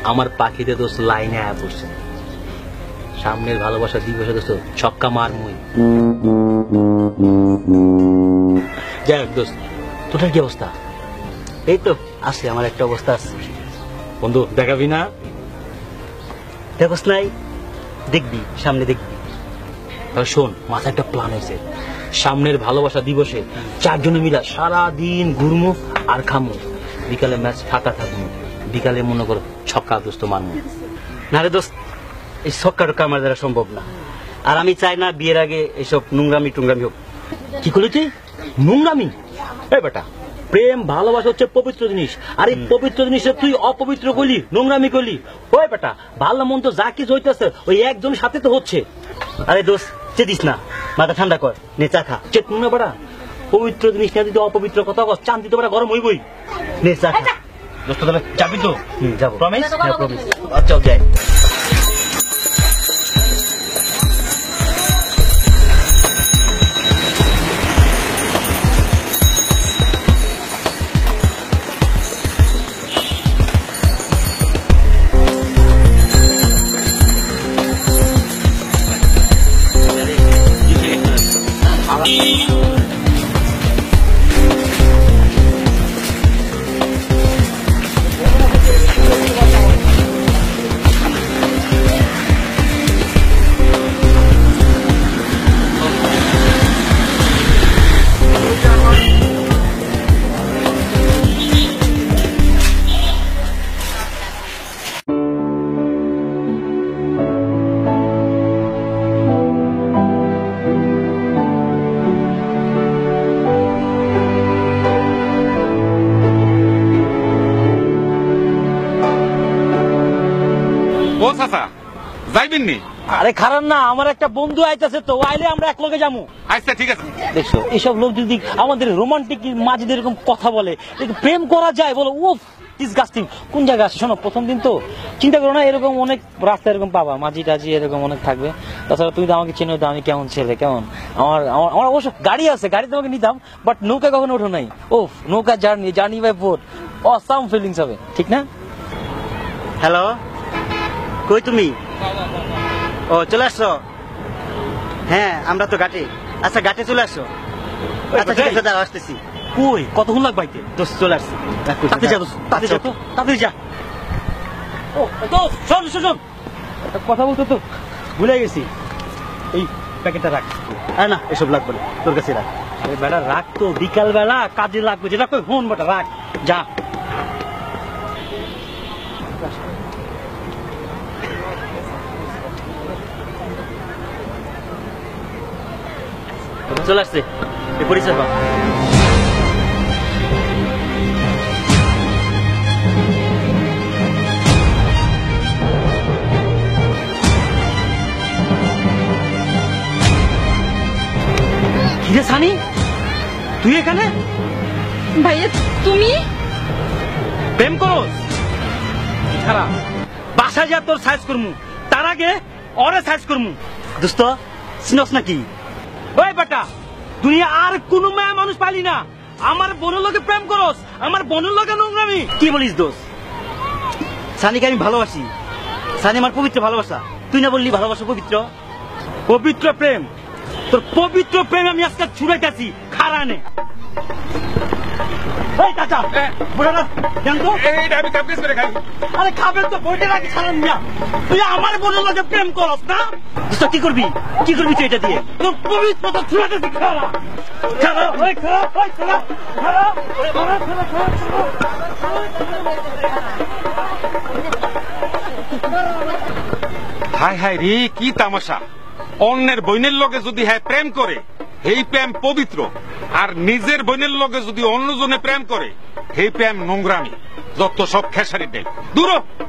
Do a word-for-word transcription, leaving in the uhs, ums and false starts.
আমার পাখিতে দোস্ত লাইনে আয়া পড়ছে। সামনের ভালোবাসা দিবসে দোস্ত ছক্কা মার মুই। যাই হোক দোস্ত, তোটার কি অবস্থা? এই তো আছে, আমার একটা অবস্থা আছে। বন্ধু দেখাবি না? দেখোস নাই? দেখবি, সামনে দেখবি। তাহলে শোন, মাথায় একটা প্ল্যান হয়েছে। সামনের ভালোবাসা দিবসে চারজনে মিলা সারাদিন ঘুরমু আর খামু, বিকালে ম্যাচ ফাঁকা থাকবো, বিকালে মনে করো ছক্কা দোস্ত মারমু। না রে দোস্ত, এই ছক্কা টক্কা আমার দ্বারা সম্ভব না। আর আমি চাই না বিয়ের আগে এইসব নোংরামি টুংরামি হোক। কি করলি তুই? নোংরামি? এই বেটা, প্রেম ভালোবাসা হচ্ছে পবিত্র জিনিস, আর এই পবিত্র জিনিসে তুই অপবিত্র করলি, নোংরামি করলি। ওই বেটা, ভালো মন তো যা কিছু হইতেছে ওই একজনের সাথে তো হচ্ছে। আরে দোস্ত চেতিস না, মাথা ঠান্ডা কর, নে চা খা। চেত না বেটা, পবিত্র জিনিস নিয়ে যদি অপবিত্র কথা কস, চান্দি তো বেটা গরম হইবই। নে চা খা। দোস্ত তাহলে যাবি তো? হুম, যাবো। প্রমিস? হ্যাঁ, প্রমিস। চল যাই। আরে খারাপ না, আমার একটা বন্ধু আইতাছে তো, আইলে আমরা এক লগে যাবো। আচ্ছা ঠিক আছে। দেখছো এইসব লোক যদি আমাদের রোমান্টিক মাঝে এরকম কথা বলে, প্রেম করা যায় বলো? উফ, ডিসগাস্টিং। কোন জায়গায় আছে? শোনো, প্রথম দিন তো চিন্তা করো না, এরকম অনেক রাস্তা এরকম পাবা, মাঝি টাঝি এরকম অনেক থাকবে। তাছাড়া তুমি তো আমাকে চেনো, তো আমি কেমন ছেলে, কেমন আমার আমার অবশ্য গাড়ি আছে, গাড়ি তোমাকে নিতাম, বাট নৌকা কখনো ওঠো নাই। ওফ, নৌকা journey, journey by boat, awesome feelings হবে, ঠিক না? হ্যালো, কই তুমি? ও চলে আসছো? হ্যাঁ আমরা তো ঘাটে। আচ্ছা ঘাটে চলে আসো। আচ্ছা ঠিক আছে, দাঁড়াও আসতেছি। কই কতক্ষণ লাগবে আইতে? দোস্ত চলে আসছি। তাতে যা দোস্ত, তাতে যা তো, তাড়াতাড়ি যা। ও দোস্ত, শোন শোন শোন, একটা কথা বলতে তো ভুলে গেছি। এই প্যাকেটটা রাখ। আরে না, এসব লাগবে না, তোর কাছে রাখ। আরে বেটা রাখ তো, বিকাল বেলা কাজে লাগবে, যেটা কই ফোন বেটা রাখ, যা। চলে আসছে, এই পরিচয় পাও। কিরে সানি, তুই এখানে? ভাইয়া তুমি প্রেম করস? খারাপ, বাসায় যা তোর সাইজ করমু, তার আগে ওরে সাইজ করমু। দোস্ত চিনস নাকি? ওই বেটা, দুনিয়া আর কোন মায়া মানুষ পাইলি না, আমার বোনের লোকে প্রেম করস, আমার বোনের লোকে নোংরামি। কি বলিস দোস্ত? সানিকে আমি ভালোবাসি, সানি আমার পবিত্র ভালোবাসা। তুই না বললি ভালোবাসা পবিত্র? পবিত্র প্রেম? তোর পবিত্র প্রেম আমি আজকে ছুড়াইতেছি খারানে। এই চাচা, বুড়াটা দেন তো। এইটা আমি কাপ করে খাই। আরে খাবেন তো, বইটা রাখি ছাড়েন না। তুই আমার বোনের লোকে প্রেম করস না? দোস্ত কি করবি, কি করবি তুই এটা দিয়ে? তোর পবিত্রতা ছুড়াইতেছি খারা খারা। ওই খারা, ওই খারা খারা, খারা খারা খারা। হাই হাই রে, কি তামাশা! অন্যের বইনের লগে যদি হ্যাঁ প্রেম করে, এই প্রেম পবিত্র, আর নিজের বইনের লগে যদি অন্যজনে প্রেম করে, এই প্রেম নোংরামি। যত সব খেসারি দেয় দূর।